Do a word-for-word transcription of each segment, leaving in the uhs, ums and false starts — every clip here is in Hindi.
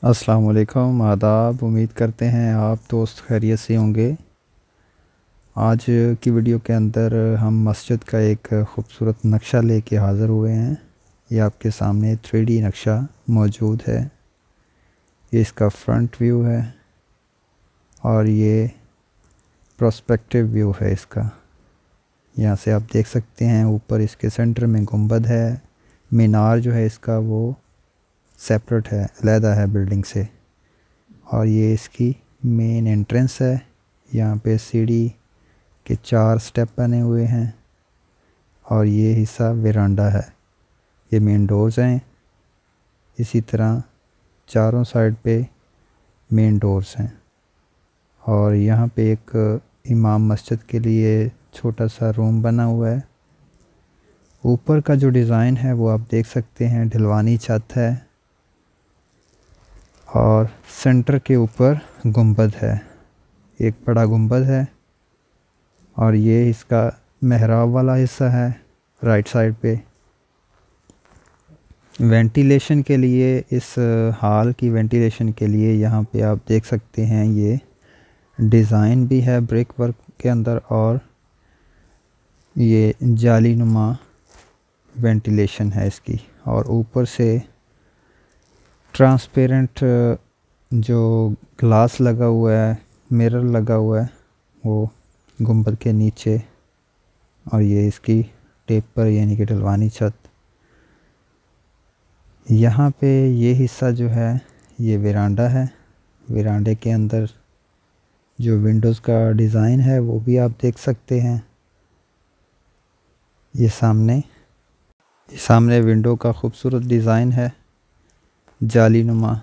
अस्सलाम वालेकुम, आदाब। उम्मीद करते हैं आप दोस्त खैरियत से होंगे। आज की वीडियो के अंदर हम मस्जिद का एक ख़ूबसूरत नक्शा लेके हाज़िर हुए हैं। ये आपके सामने थ्री डी नक्शा मौजूद है। ये इसका फ्रंट व्यू है और ये प्रोस्पेक्टिव व्यू है इसका। यहाँ से आप देख सकते हैं ऊपर इसके सेंटर में गुंबद है। मीनार जो है इसका वो सेपरेट है, अलहदा है बिल्डिंग से। और ये इसकी मेन एंट्रेंस है। यहाँ पे सीढ़ी के चार स्टेप बने हुए हैं और ये हिस्सा वेरांडा है। ये मेन डोर्स हैं। इसी तरह चारों साइड पे मेन डोर्स हैं और यहाँ पे एक इमाम मस्जिद के लिए छोटा सा रूम बना हुआ है। ऊपर का जो डिज़ाइन है वो आप देख सकते हैं, ढलवानी छत है और सेंटर के ऊपर गुंबद है, एक बड़ा गुंबद है। और ये इसका मेहराब वाला हिस्सा है राइट साइड पे। वेंटिलेशन के लिए, इस हॉल की वेंटिलेशन के लिए यहाँ पे आप देख सकते हैं ये डिज़ाइन भी है ब्रिक वर्क के अंदर और ये जाली नुमा वेंटिलेशन है इसकी। और ऊपर से ट्रांसपेरेंट जो ग्लास लगा हुआ है, मिरर लगा हुआ है वो गुंबद के नीचे। और ये इसकी टेपर यानी कि ढलवानी छत। यहाँ पे ये हिस्सा जो है ये वेरांडा है। वेरांडे के अंदर जो विंडोज़ का डिज़ाइन है वो भी आप देख सकते हैं। ये सामने ये सामने विंडो का खूबसूरत डिज़ाइन है जाली नुमा।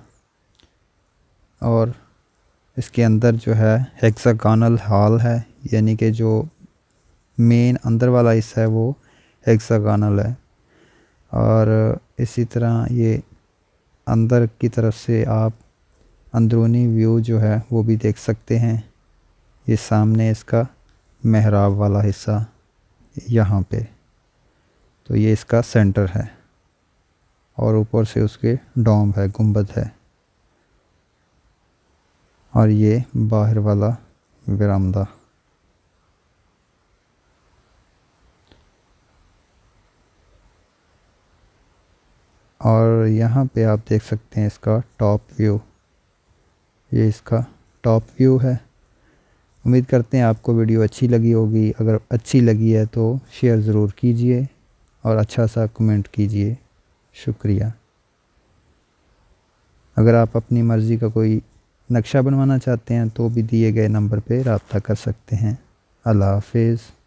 और इसके अंदर जो है हेक्सागोनल हॉल है, यानी कि जो मेन अंदर वाला हिस्सा है वो हेक्सागोनल है। और इसी तरह ये अंदर की तरफ से आप अंदरूनी व्यू जो है वो भी देख सकते हैं। ये सामने इसका मेहराब वाला हिस्सा यहाँ पे, तो ये इसका सेंटर है और ऊपर से उसके डोम है, गुंबद है। और ये बाहर वाला बरामदा। और यहाँ पे आप देख सकते हैं इसका टॉप व्यू। ये इसका टॉप व्यू है। उम्मीद करते हैं आपको वीडियो अच्छी लगी होगी। अगर अच्छी लगी है तो शेयर ज़रूर कीजिए और अच्छा सा कमेंट कीजिए। शुक्रिया। अगर आप अपनी मर्ज़ी का कोई नक्शा बनवाना चाहते हैं तो भी दिए गए नंबर पे रब्ता कर सकते हैं। अल्लाह हाफ़िज़।